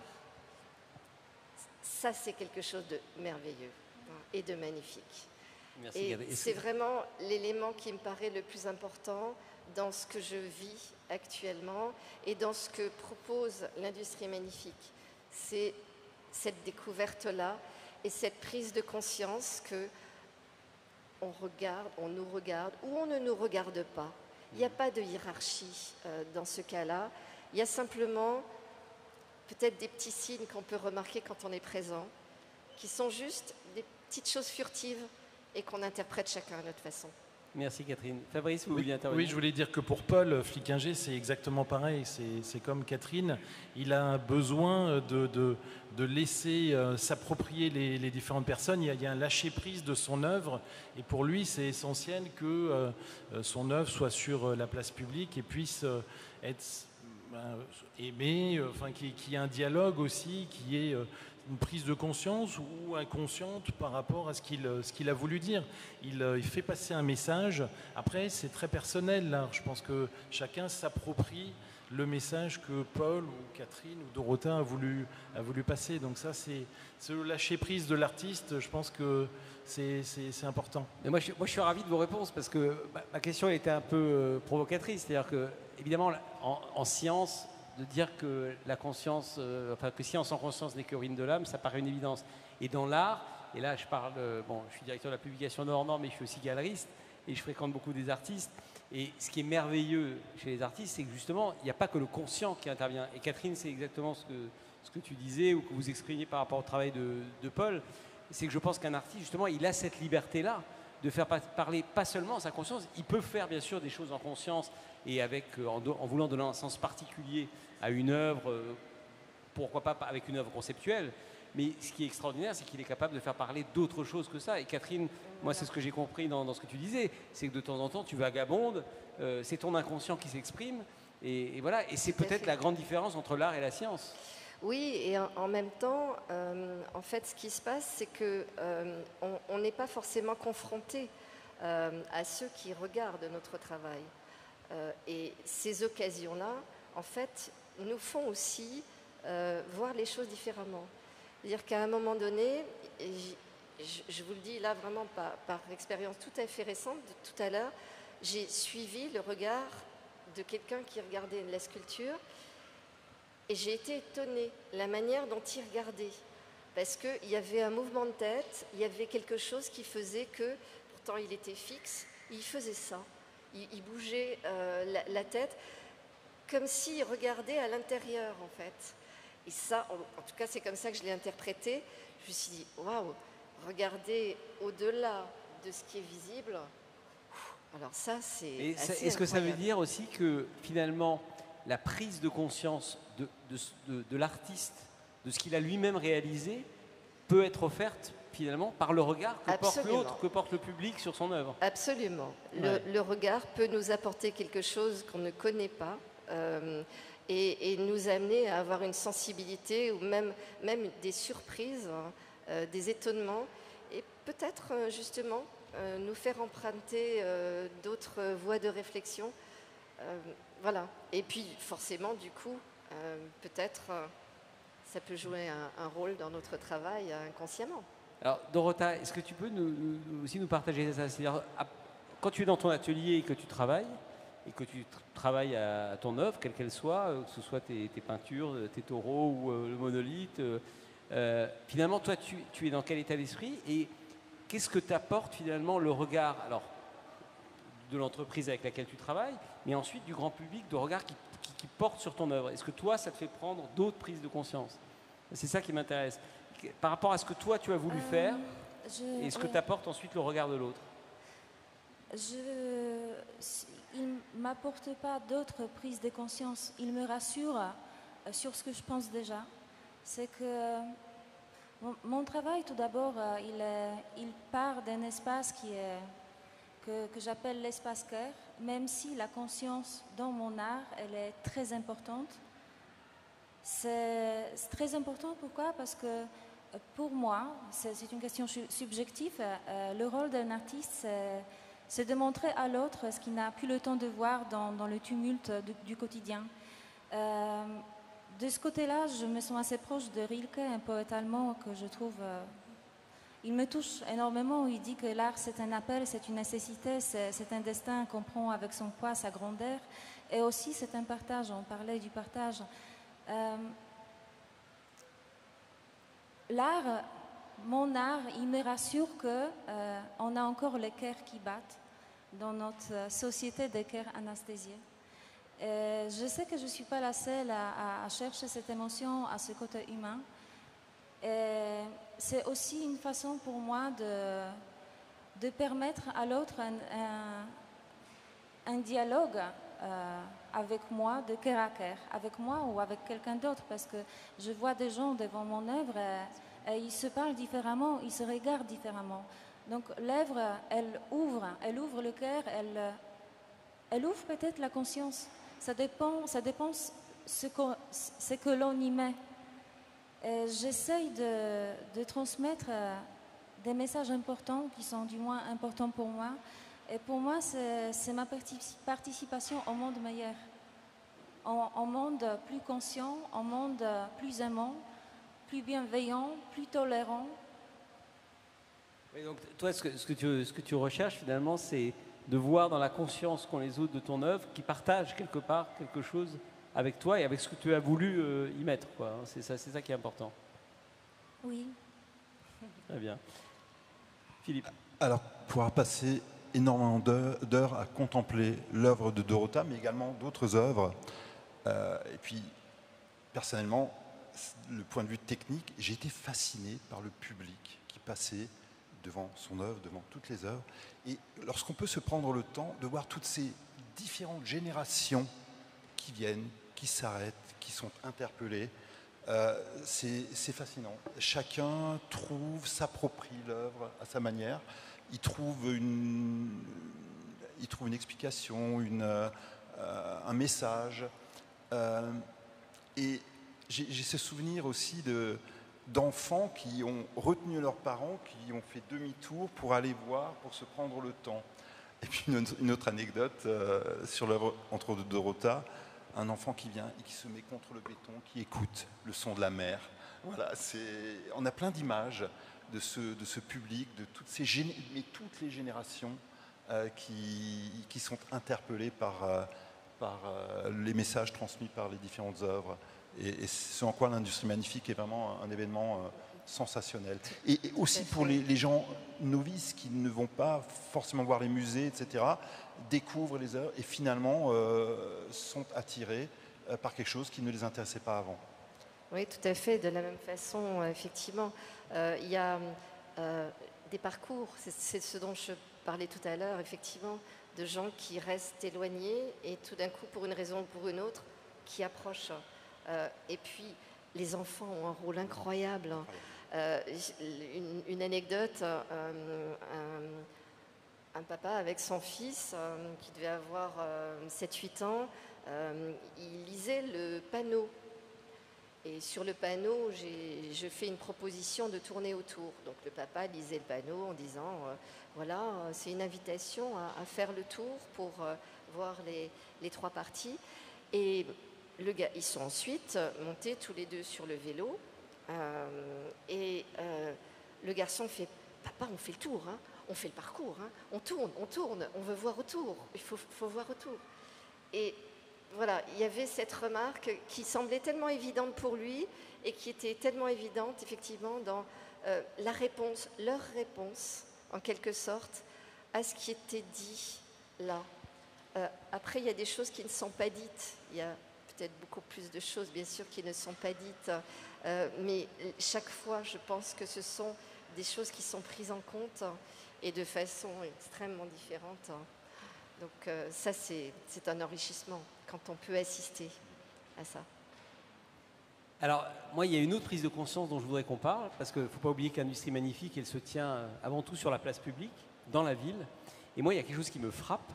ça c'est quelque chose de merveilleux et de magnifique. Merci, et c'est vraiment l'élément qui me paraît le plus important dans ce que je vis actuellement et dans ce que propose l'industrie magnifique. C'est cette découverte-là et cette prise de conscience que on regarde, on nous regarde ou on ne nous regarde pas. Il n'y a pas de hiérarchie euh, dans ce cas-là. Il y a simplement peut-être des petits signes qu'on peut remarquer quand on est présent, qui sont juste des petites choses furtives et qu'on interprète chacun à notre façon. Merci Catherine. Fabrice, vous oui, vouliez intervenir? Oui, je voulais dire que pour Paul Flickinger, c'est exactement pareil. C'est comme Catherine. Il a besoin de, de, de laisser euh, s'approprier les, les différentes personnes. Il y a, il y a un lâcher-prise de son œuvre. Et pour lui, c'est essentiel que euh, son œuvre soit sur la place publique et puisse euh, être euh, aimée, euh, enfin, qu'il y ait un dialogue aussi, qui est... Euh, une prise de conscience ou inconsciente par rapport à ce qu'il ce qu'il a voulu dire. Il, il fait passer un message. Après, c'est très personnel, là. Je pense que chacun s'approprie le message que Paul ou Catherine ou Dorothée a voulu, a voulu passer. Donc ça, c'est le lâcher-prise de l'artiste. Je pense que c'est important. Mais moi, je, moi, je suis ravi de vos réponses parce que bah, ma question était un peu euh, provocatrice. C'est-à-dire que, évidemment, en, en science, de dire que la conscience, euh, enfin que science en conscience n'est que ruine de l'âme, ça paraît une évidence. Et dans l'art, et là je parle, euh, bon, je suis directeur de la publication Normand, mais je suis aussi galeriste et je fréquente beaucoup des artistes. Et ce qui est merveilleux chez les artistes, c'est que justement, il n'y a pas que le conscient qui intervient. Et Catherine, c'est exactement ce que, ce que tu disais ou que vous exprimiez par rapport au travail de, de Paul. C'est que je pense qu'un artiste, justement, il a cette liberté-là de faire parler pas seulement sa conscience, il peut faire bien sûr des choses en conscience et avec, en, en voulant donner un sens particulier à une œuvre, euh, pourquoi pas avec une œuvre conceptuelle, mais ce qui est extraordinaire, c'est qu'il est capable de faire parler d'autres choses que ça. Et Catherine, moi c'est ce que j'ai compris dans, dans ce que tu disais, c'est que de temps en temps tu vagabondes, euh, c'est ton inconscient qui s'exprime, et, et voilà, et c'est peut-être la grande différence entre l'art et la science. Oui, et en, en même temps, euh, en fait, ce qui se passe, c'est que euh, on n'est pas forcément confronté euh, à ceux qui regardent notre travail. Euh, et ces occasions-là, en fait, nous font aussi euh, voir les choses différemment. C'est-à-dire qu'à un moment donné, et je, je vous le dis là vraiment par, par expérience tout à fait récente, de tout à l'heure, j'ai suivi le regard de quelqu'un qui regardait la sculpture. Et j'ai été étonnée, la manière dont il regardait. Parce qu'il y avait un mouvement de tête, il y avait quelque chose qui faisait que, pourtant il était fixe, il faisait ça. Il, il bougeait euh, la, la tête, comme s'il regardait à l'intérieur, en fait. Et ça, en, en tout cas, c'est comme ça que je l'ai interprété. Je me suis dit, waouh, regarder au-delà de ce qui est visible, Alors ça, c'est Est-ce que ça veut dire aussi que finalement, la prise de conscience de, de, de, de l'artiste, de ce qu'il a lui-même réalisé, peut être offerte finalement par le regard que porte l'autre, que porte le public sur son œuvre? Absolument. Le, ouais. le regard peut nous apporter quelque chose qu'on ne connaît pas euh, et, et nous amener à avoir une sensibilité ou même, même des surprises, euh, des étonnements et peut-être euh, justement euh, nous faire emprunter euh, d'autres voies de réflexion. Euh, voilà. Et puis forcément, du coup, euh, peut-être euh, ça peut jouer un, un rôle dans notre travail euh, inconsciemment. Alors, Dorota, est-ce que tu peux nous, nous, aussi nous partager ça? C'est-à-dire, quand tu es dans ton atelier et que tu travailles, et que tu tra travailles à, à ton œuvre, quelle qu'elle soit, que ce soit tes, tes peintures, tes taureaux ou euh, le monolithe, euh, finalement, toi, tu, tu es dans quel état d'esprit? Et qu'est-ce que t'apporte finalement le regard, alors, de l'entreprise avec laquelle tu travailles, mais ensuite du grand public, de regard qui, qui, qui porte sur ton œuvre? Est-ce que toi, ça te fait prendre d'autres prises de conscience? C'est ça qui m'intéresse. Par rapport à ce que toi, tu as voulu euh, faire, je, et ce que ouais. t'apporte ensuite le regard de l'autre. Je, il ne m'apporte pas d'autres prises de conscience. Il me rassure euh, sur ce que je pense déjà. C'est que mon, mon travail, tout d'abord, euh, il, est, il part d'un espace qui est, que, que j'appelle l'espace cœur, même si la conscience dans mon art, elle est très importante. C'est très important, pourquoi? Parce que pour moi, c'est une question subjective, euh, le rôle d'un artiste, c'est de montrer à l'autre ce qu'il n'a plus le temps de voir dans, dans le tumulte du, du quotidien. Euh, de ce côté-là, je me sens assez proche de Rilke, un poète allemand que je trouve... Euh, il me touche énormément, il dit que l'art c'est un appel, c'est une nécessité, c'est un destin qu'on prend avec son poids, sa grandeur, et aussi c'est un partage, on parlait du partage. Euh, L'art, mon art, il me rassure qu'on euh, a encore les cœurs qui battent dans notre société des cœurs anesthésiés. Et je sais que je ne suis pas la seule à, à chercher cette émotion, à ce côté humain. C'est aussi une façon pour moi de, de permettre à l'autre un, un, un dialogue euh, avec moi de cœur à cœur, avec moi ou avec quelqu'un d'autre, parce que je vois des gens devant mon œuvre et, et ils se parlent différemment, ils se regardent différemment. Donc l'œuvre, elle ouvre, elle ouvre le cœur, elle, elle ouvre peut-être la conscience. Ça dépend, ça dépend ce que, ce que l'on y met. J'essaye de, de transmettre des messages importants qui sont du moins importants pour moi. Et pour moi, c'est ma participation au monde meilleur, au monde plus conscient, au monde plus aimant, plus bienveillant, plus tolérant. Oui, donc toi, ce que, ce que, tu, ce que tu recherches finalement, c'est de voir dans la conscience qu'ont les autres de ton œuvre, qui partagent quelque part quelque chose avec toi et avec ce que tu as voulu euh, y mettre, quoi. C'est ça, c'est ça qui est important. Oui. Très bien. Philippe. Alors, pouvoir passer énormément d'heures à contempler l'œuvre de Dorota, mais également d'autres œuvres. Euh, et puis, personnellement, le point de vue technique, j'ai été fasciné par le public qui passait devant son œuvre, devant toutes les œuvres. Et lorsqu'on peut se prendre le temps de voir toutes ces différentes générations qui viennent, qui s'arrêtent, qui sont interpellées, euh, c'est fascinant. Chacun trouve, s'approprie l'œuvre à sa manière. Il trouve une, il trouve une explication, une, euh, un message. Euh, et j'ai ce souvenir aussi de d'enfants qui ont retenu leurs parents, qui ont fait demi-tour pour aller voir, pour se prendre le temps. Et puis une, une autre anecdote euh, sur l'œuvre entre Dorota, un enfant qui vient et qui se met contre le béton, qui écoute le son de la mer. Voilà, on a plein d'images de ce, de ce public, de toutes, ces géné mais toutes les générations euh, qui, qui sont interpellées par, euh, par euh, les messages transmis par les différentes œuvres. Et, et ce en quoi l'industrie magnifique est vraiment un, un événement euh, sensationnel. Et, et aussi pour les, les gens novices qui ne vont pas forcément voir les musées, et cetera, découvrent les œuvres et finalement euh, sont attirés euh, par quelque chose qui ne les intéressait pas avant. Oui, tout à fait. De la même façon, effectivement, euh, il y a euh, des parcours, c'est ce dont je parlais tout à l'heure, effectivement, de gens qui restent éloignés et tout d'un coup, pour une raison ou pour une autre, qui approchent. Euh, et puis, les enfants ont un rôle incroyable. Euh, une, une anecdote, euh, un, un papa avec son fils, euh, qui devait avoir euh, sept huit ans, euh, il lisait le panneau. Et sur le panneau, j'ai, je fais une proposition de tourner autour. Donc le papa lisait le panneau en disant, euh, voilà, c'est une invitation à, à faire le tour pour euh, voir les, les trois parties. Et le gars, ils sont ensuite montés tous les deux sur le vélo. Euh, et euh, le garçon fait, papa, on fait le tour, hein, on fait le parcours, hein, on tourne, on tourne, on veut voir autour, il faut, faut voir autour. Et voilà, il y avait cette remarque qui semblait tellement évidente pour lui et qui était tellement évidente, effectivement, dans euh, la réponse, leur réponse, en quelque sorte, à ce qui était dit là. Euh, après, il y a des choses qui ne sont pas dites. Il y a peut-être beaucoup plus de choses, bien sûr, qui ne sont pas dites. Euh, mais chaque fois, je pense que ce sont des choses qui sont prises en compte et de façon extrêmement différente. Donc euh, ça, c'est, c'est un enrichissement quand on peut assister à ça. Alors, moi, il y a une autre prise de conscience dont je voudrais qu'on parle, parce qu'il ne faut pas oublier que l'industrie magnifique, elle se tient avant tout sur la place publique, dans la ville. Et moi, il y a quelque chose qui me frappe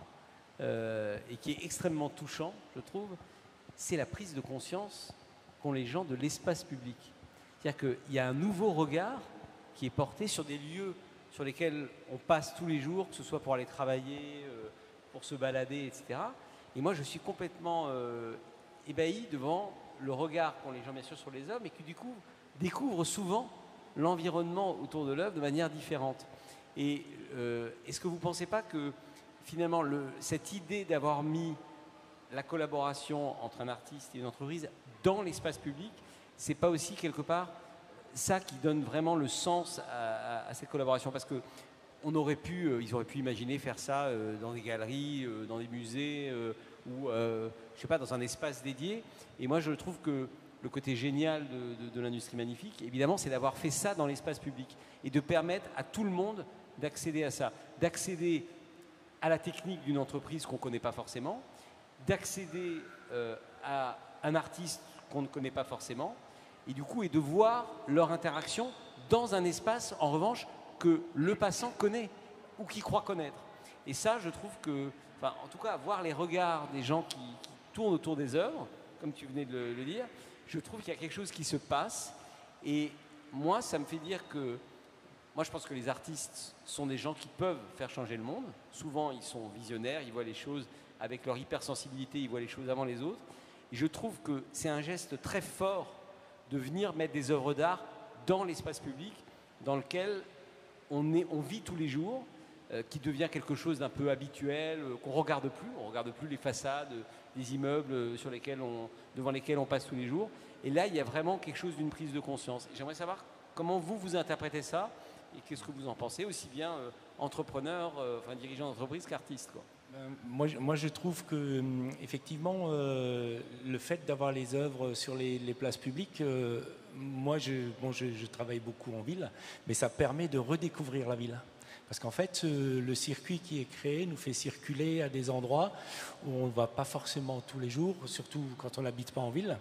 euh, et qui est extrêmement touchant, je trouve, c'est la prise de conscience qu'ont les gens de l'espace public. C'est-à-dire qu'il y a un nouveau regard qui est porté sur des lieux sur lesquels on passe tous les jours, que ce soit pour aller travailler, euh, pour se balader, et cetera. Et moi, je suis complètement euh, ébahi devant le regard qu'ont les gens, bien sûr, sur les hommes et qui, du coup, découvrent souvent l'environnement autour de l'œuvre de manière différente. Et euh, est-ce que vous ne pensez pas que, finalement, le, cette idée d'avoir mis la collaboration entre un artiste et une entreprise dans l'espace public, c'est pas aussi, quelque part, ça qui donne vraiment le sens à, à, à cette collaboration? Parce que on aurait pu, euh, ils auraient pu imaginer faire ça euh, dans des galeries, euh, dans des musées, euh, ou euh, je sais pas, dans un espace dédié. Et moi, je trouve que le côté génial de, de, de l'industrie magnifique, évidemment, c'est d'avoir fait ça dans l'espace public et de permettre à tout le monde d'accéder à ça, d'accéder à la technique d'une entreprise qu'on ne connaît pas forcément, d'accéder euh, à un artiste qu'on ne connaît pas forcément, et du coup, et de voir leur interaction dans un espace, en revanche, que le passant connaît ou qui croit connaître. Et ça, je trouve que, enfin, en tout cas, voir les regards des gens qui, qui tournent autour des œuvres, comme tu venais de le, le dire, je trouve qu'il y a quelque chose qui se passe. Et moi, ça me fait dire que, moi, je pense que les artistes sont des gens qui peuvent faire changer le monde. Souvent, ils sont visionnaires, ils voient les choses avec leur hypersensibilité, ils voient les choses avant les autres. Et je trouve que c'est un geste très fort de venir mettre des œuvres d'art dans l'espace public, dans lequel on, est, on vit tous les jours, euh, qui devient quelque chose d'un peu habituel, euh, qu'on ne regarde plus. On ne regarde plus les façades des immeubles sur lesquels on, devant lesquels on passe tous les jours. Et là, il y a vraiment quelque chose d'une prise de conscience. Et j'aimerais savoir comment vous, vous interprétez ça et qu'est-ce que vous en pensez, aussi bien euh, entrepreneur, euh, enfin dirigeant d'entreprise qu'artiste, quoi. Moi, moi, je trouve que, effectivement, euh, le fait d'avoir les œuvres sur les, les places publiques, euh, moi, je, bon, je, je travaille beaucoup en ville, mais ça permet de redécouvrir la ville. Parce qu'en fait, euh, le circuit qui est créé nous fait circuler à des endroits où on ne va pas forcément tous les jours, surtout quand on n'habite pas en ville.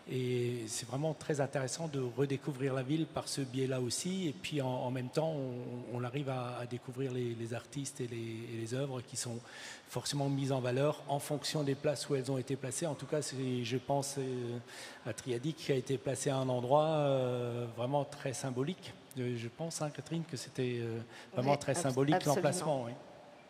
Et c'est vraiment très intéressant de redécouvrir la ville par ce biais-là aussi. Et puis en, en même temps, on, on arrive à, à découvrir les, les artistes et les, et les œuvres qui sont forcément mises en valeur en fonction des places où elles ont été placées. En tout cas, c'est, je pense euh, à Triadic qui a été placé à un endroit euh, vraiment très symbolique. Je pense, hein, Catherine, que c'était euh, vraiment oui, très ab- symbolique absolument. l'emplacement. Oui.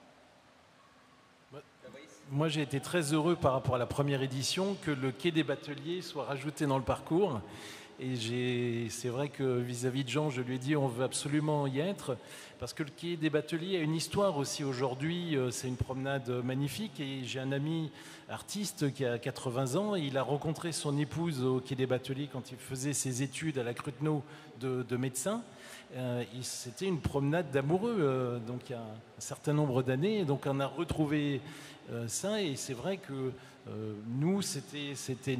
Moi, j'ai été très heureux par rapport à la première édition que le quai des Bateliers soit rajouté dans le parcours. Et j'ai, c'est vrai que vis-à-vis de Jean, je lui ai dit on veut absolument y être parce que le quai des Bateliers a une histoire aussi aujourd'hui. C'est une promenade magnifique et j'ai un ami artiste qui a quatre-vingts ans. Et il a rencontré son épouse au quai des Bateliers quand il faisait ses études à la Cruteno de, de médecin. Euh, c'était une promenade d'amoureux, euh, donc il y a un certain nombre d'années. Donc on a retrouvé euh, ça et c'est vrai que euh, nous, c'était, c'était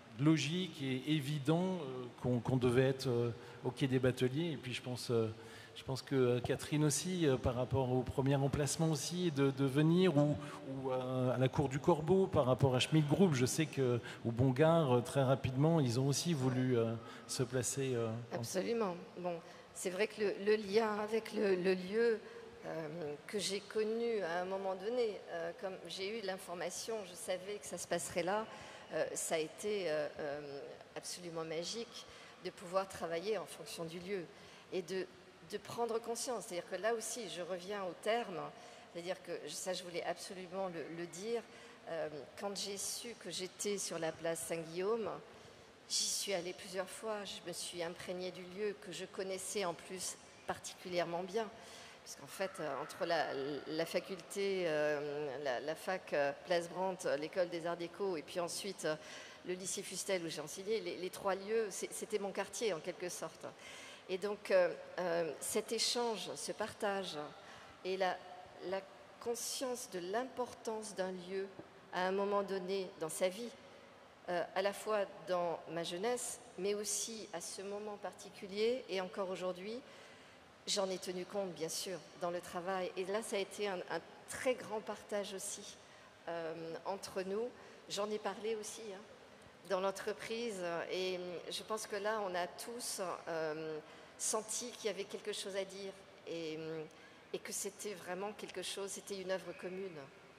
logique et évident euh, qu'on, qu'on devait être euh, au quai des Bateliers. Et puis je pense, euh, Je pense que Catherine aussi, euh, par rapport au premier emplacement aussi, de, de venir, ou, ou euh, à la Cour du Corbeau, par rapport à Schmidt Group, je sais qu'au Bon-Gard, euh, très rapidement, ils ont aussi voulu euh, se placer. Euh, Absolument. Bon, c'est vrai que le, le lien avec le, le lieu euh, que j'ai connu à un moment donné, euh, comme j'ai eu l'information, je savais que ça se passerait là, euh, ça a été euh, euh, absolument magique de pouvoir travailler en fonction du lieu et de, de prendre conscience. C'est-à-dire que là aussi, je reviens au terme, c'est-à-dire que ça, je voulais absolument le, le dire, euh, quand j'ai su que j'étais sur la place Saint-Guillaume, j'y suis allée plusieurs fois, je me suis imprégnée du lieu que je connaissais en plus particulièrement bien. Parce qu'en fait, entre la, la faculté, euh, la, la fac euh, Place Brandt, l'école des Arts Déco, et puis ensuite euh, le lycée Fustel où j'ai enseigné, les, les trois lieux, c'était mon quartier en quelque sorte. Et donc euh, euh, cet échange, ce partage et la, la conscience de l'importance d'un lieu à un moment donné dans sa vie, Euh, à la fois dans ma jeunesse, mais aussi à ce moment particulier, et encore aujourd'hui, j'en ai tenu compte, bien sûr, dans le travail. Et là, ça a été un, un très grand partage aussi euh, entre nous. J'en ai parlé aussi hein, dans l'entreprise, et je pense que là, on a tous euh, senti qu'il y avait quelque chose à dire, et, et que c'était vraiment quelque chose, c'était une œuvre commune,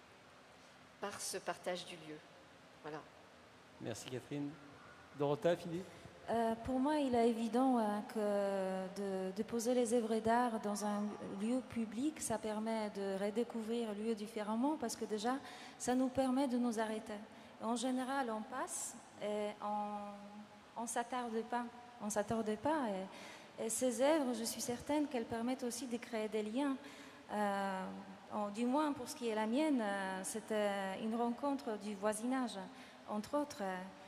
par ce partage du lieu. Voilà. Merci Catherine. Dorota, Philippe? Euh, pour moi, il est évident euh, que de, de poser les œuvres d'art dans un lieu public, ça permet de redécouvrir le lieu différemment parce que déjà, ça nous permet de nous arrêter. En général, on passe et on ne s'attarde pas. On s'attarde pas. Et, et ces œuvres, je suis certaine qu'elles permettent aussi de créer des liens. Euh, en, du moins, pour ce qui est la mienne, euh, c'était une rencontre du voisinage, entre autres.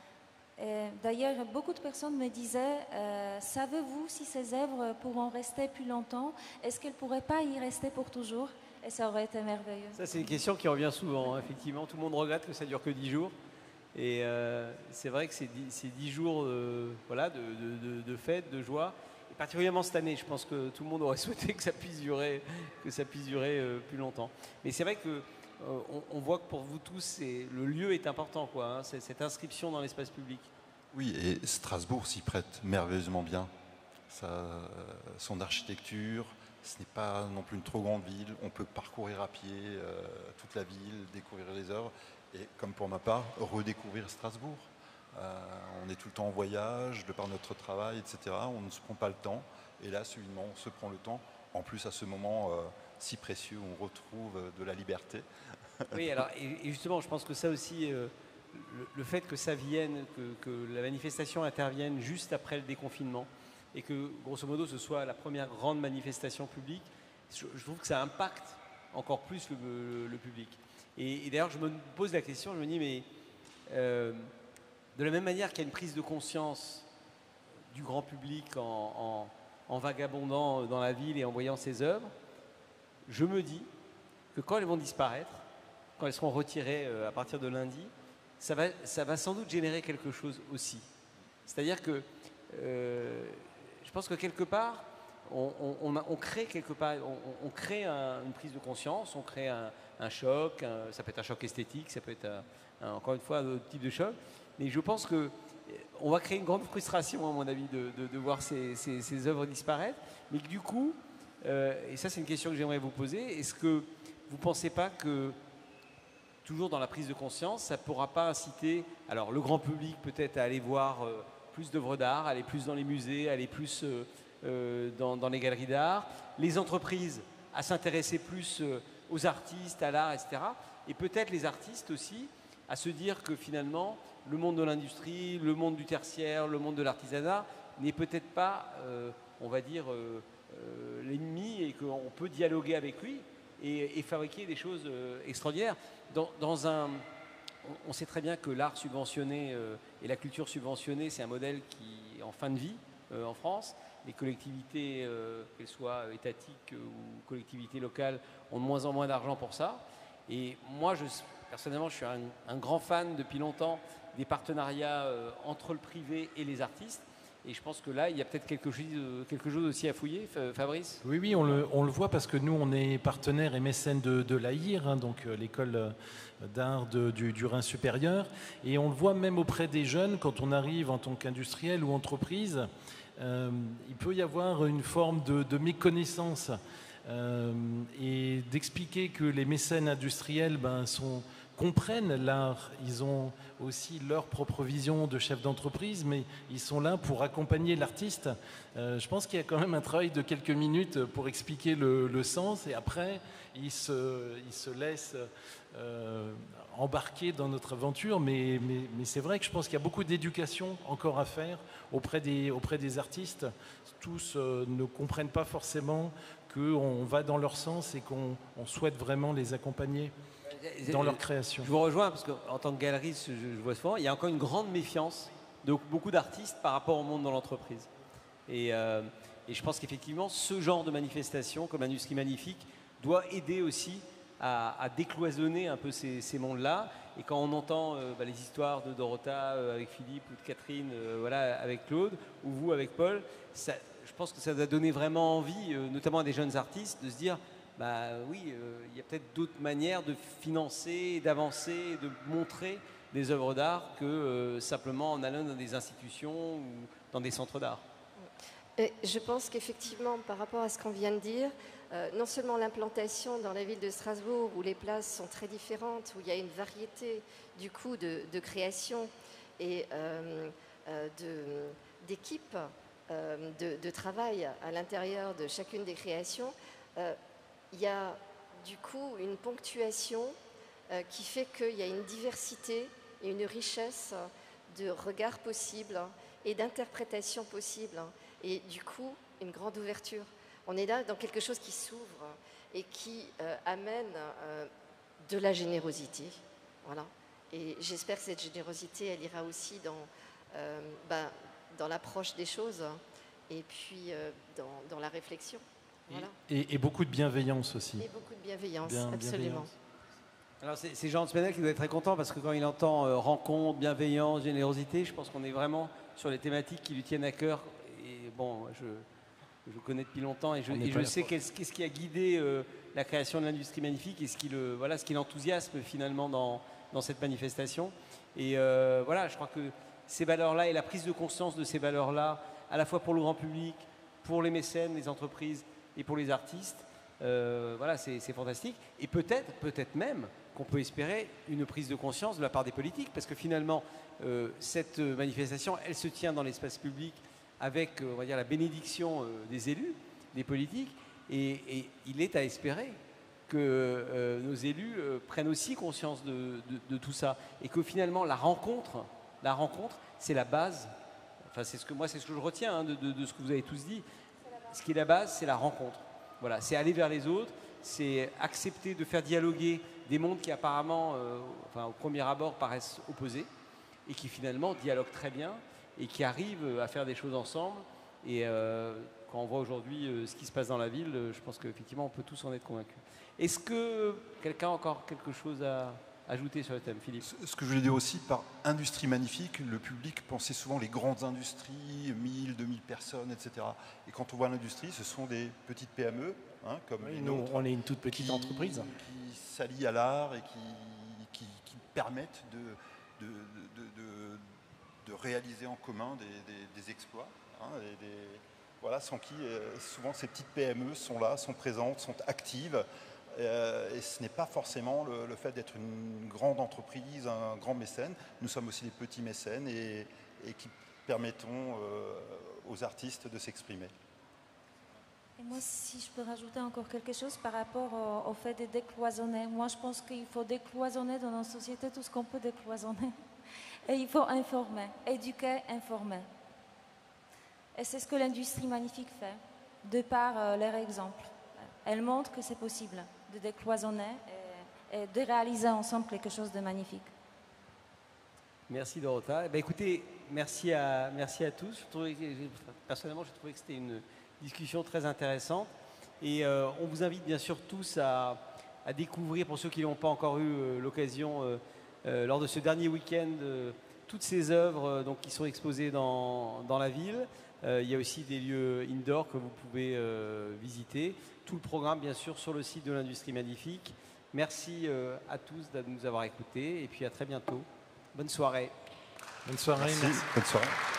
D'ailleurs, beaucoup de personnes me disaient euh, savez-vous si ces œuvres pourront rester plus longtemps? Est-ce qu'elles ne pourraient pas y rester pour toujours? Et ça aurait été merveilleux. Ça, c'est une question qui revient souvent, hein, effectivement. Tout le monde regrette que ça ne dure que dix jours. Et euh, c'est vrai que c'est dix jours euh, voilà, de, de, de, de fête, de joie. Et particulièrement cette année, je pense que tout le monde aurait souhaité que ça puisse durer, que ça puisse durer euh, plus longtemps. Mais c'est vrai que On, on voit que pour vous tous, le lieu est important, quoi, hein, cette inscription dans l'espace public. Oui, et Strasbourg s'y prête merveilleusement bien. Ça, son architecture, ce n'est pas non plus une trop grande ville. On peut parcourir à pied euh, toute la ville, découvrir les œuvres. Et comme pour ma part, redécouvrir Strasbourg. Euh, on est tout le temps en voyage, de par notre travail, et cetera. On ne se prend pas le temps. Et là, subitement, on se prend le temps. En plus, à ce moment euh, si précieux où on retrouve de la liberté. Oui, alors, et justement, je pense que ça aussi, euh, le, le fait que ça vienne, que, que la manifestation intervienne juste après le déconfinement, et que, grosso modo, ce soit la première grande manifestation publique, je, je trouve que ça impacte encore plus le, le, le public. Et, et d'ailleurs, je me pose la question, je me dis, mais euh, de la même manière qu'il y a une prise de conscience du grand public en, en, en vagabondant dans la ville et en voyant ses œuvres, je me dis que quand elles vont disparaître, quand elles seront retirées à partir de lundi, ça va, ça va sans doute générer quelque chose aussi. C'est-à-dire que euh, je pense que quelque part, on, on, on crée quelque part, on, on crée un, une prise de conscience, on crée un, un choc, un, ça peut être un choc esthétique, ça peut être un, un, encore une fois un autre type de choc, mais je pense que on va créer une grande frustration, à mon avis, de, de, de voir ces, ces, ces œuvres disparaître, mais que du coup, euh, et ça c'est une question que j'aimerais vous poser, est-ce que vous ne pensez pas que toujours dans la prise de conscience, ça ne pourra pas inciter alors le grand public peut-être à aller voir euh, plus d'œuvres d'art, aller plus dans les musées, aller plus euh, euh, dans, dans les galeries d'art, les entreprises à s'intéresser plus euh, aux artistes, à l'art, et cetera. Et peut-être les artistes aussi à se dire que finalement, le monde de l'industrie, le monde du tertiaire, le monde de l'artisanat n'est peut-être pas, euh, on va dire, euh, euh, l'ennemi et qu'on peut dialoguer avec lui et, et fabriquer des choses euh, extraordinaires. Dans, dans un, on, on sait très bien que l'art subventionné euh, et la culture subventionnée, c'est un modèle qui est en fin de vie euh, en France. Les collectivités, euh, qu'elles soient étatiques ou collectivités locales, ont de moins en moins d'argent pour ça. Et moi, je, personnellement, je suis un, un grand fan depuis longtemps des partenariats euh, entre le privé et les artistes. Et je pense que là, il y a peut-être quelque chose, quelque chose aussi à fouiller, Fabrice. Oui, oui, on le, on le voit parce que nous, on est partenaire et mécène de, de l'A I R, hein, donc euh, l'école d'art de, du, du Rhin supérieur. Et on le voit même auprès des jeunes, quand on arrive en tant qu'industriel ou entreprise, euh, il peut y avoir une forme de, de méconnaissance euh, et d'expliquer que les mécènes industriels ben, sont... comprennent l'art, ils ont aussi leur propre vision de chef d'entreprise, mais ils sont là pour accompagner l'artiste. Euh, je pense qu'il y a quand même un travail de quelques minutes pour expliquer le, le sens, et après, ils se, ils se laissent euh, embarquer dans notre aventure. Mais, mais, mais c'est vrai que je pense qu'il y a beaucoup d'éducation encore à faire auprès des, auprès des artistes. Tous euh, ne comprennent pas forcément qu'on va dans leur sens et qu'on on souhaite vraiment les accompagner dans leur création. Je vous rejoins parce qu'en tant que galeriste, je, je vois souvent, il y a encore une grande méfiance de beaucoup d'artistes par rapport au monde dans l'entreprise. Et, euh, et je pense qu'effectivement, ce genre de manifestation, comme l'Industrie Magnifique, doit aider aussi à, à décloisonner un peu ces, ces mondes-là. Et quand on entend euh, bah, les histoires de Dorota euh, avec Philippe ou de Catherine, euh, voilà, avec Claude, ou vous avec Paul, ça, je pense que ça doit donner vraiment envie, euh, notamment à des jeunes artistes, de se dire bah oui, euh, il y a peut-être d'autres manières de financer, d'avancer, de montrer des œuvres d'art que euh, simplement en allant dans des institutions ou dans des centres d'art. Et je pense qu'effectivement, par rapport à ce qu'on vient de dire, euh, non seulement l'implantation dans la ville de Strasbourg, où les places sont très différentes, où il y a une variété du coup de, de création et euh, euh, de, d'équipes euh, de, de travail à l'intérieur de chacune des créations, euh, il y a du coup une ponctuation euh, qui fait qu'il y a une diversité et une richesse de regards possibles et d'interprétations possibles et du coup une grande ouverture. On est là dans quelque chose qui s'ouvre et qui euh, amène euh, de la générosité. Voilà. Et j'espère que cette générosité, elle ira aussi dans, euh, ben, dans l'approche des choses et puis euh, dans, dans la réflexion. Voilà. Et, et beaucoup de bienveillance aussi. Et beaucoup de bienveillance, Bien, absolument. Bienveillance. Alors c'est Jean Spenel qui doit être très content parce que quand il entend euh, rencontre, bienveillance, générosité, je pense qu'on est vraiment sur les thématiques qui lui tiennent à cœur. Et bon, je, je connais depuis longtemps et je, et je sais qu'est-ce qu'est-ce qui a guidé euh, la création de l'Industrie Magnifique et ce qui le, voilà, ce qui l'enthousiasme finalement dans, dans cette manifestation. Et euh, voilà, je crois que ces valeurs-là et la prise de conscience de ces valeurs-là, à la fois pour le grand public, pour les mécènes, les entreprises, et pour les artistes, euh, voilà, c'est fantastique. Et peut-être, peut-être même qu'on peut espérer une prise de conscience de la part des politiques, parce que finalement, euh, cette manifestation, elle se tient dans l'espace public avec, euh, on va dire, la bénédiction euh, des élus, des politiques, et, et il est à espérer que euh, nos élus euh, prennent aussi conscience de, de, de tout ça, et que finalement, la rencontre, la rencontre, c'est la base. Enfin, c'est ce que moi, c'est ce que je retiens hein, de, de, de ce que vous avez tous dit. Ce qui est la base, c'est la rencontre. Voilà, c'est aller vers les autres, c'est accepter de faire dialoguer des mondes qui apparemment, euh, enfin, au premier abord, paraissent opposés et qui finalement dialoguent très bien et qui arrivent à faire des choses ensemble. Et euh, quand on voit aujourd'hui euh, ce qui se passe dans la ville, euh, je pense qu'effectivement, on peut tous en être convaincus. Est-ce que quelqu'un a encore quelque chose à ajouter sur le thème, Philippe? Ce que je voulais dire aussi, par industrie magnifique, le public pensait souvent les grandes industries, mille, deux mille personnes, et cetera. Et quand on voit l'industrie, ce sont des petites P M E, hein, comme oui, nous, nôtres, on est une toute petite qui, entreprise. Qui s'allient à l'art et qui, qui, qui permettent de, de, de, de, de réaliser en commun des, des, des exploits. Hein, et des, voilà, sans qui, euh, souvent, ces petites P M E sont là, sont présentes, sont actives. Et ce n'est pas forcément le, le fait d'être une grande entreprise, un grand mécène. Nous sommes aussi des petits mécènes et, et qui permettons euh, aux artistes de s'exprimer. Et moi, si je peux rajouter encore quelque chose par rapport au, au fait de décloisonner. Moi, je pense qu'il faut décloisonner dans notre société tout ce qu'on peut décloisonner. Et il faut informer, éduquer, informer. Et c'est ce que l'Industrie Magnifique fait, de par euh, leur exemple. Elle montre que c'est possible de décloisonner et, et de réaliser ensemble quelque chose de magnifique. Merci Dorota. Eh bien, écoutez, merci à, merci à tous. Je trouvais, personnellement, j'ai trouvé que c'était une discussion très intéressante. Et euh, on vous invite bien sûr tous à, à découvrir, pour ceux qui n'ont pas encore eu euh, l'occasion, euh, euh, lors de ce dernier week-end, euh, toutes ces œuvres euh, donc, qui sont exposées dans, dans la ville. Euh, il y a aussi des lieux indoor que vous pouvez euh, visiter. Tout le programme, bien sûr, sur le site de l'Industrie Magnifique. Merci euh, à tous de nous avoir écoutés et puis à très bientôt. Bonne soirée. Bonne soirée. Merci. Bonne soirée.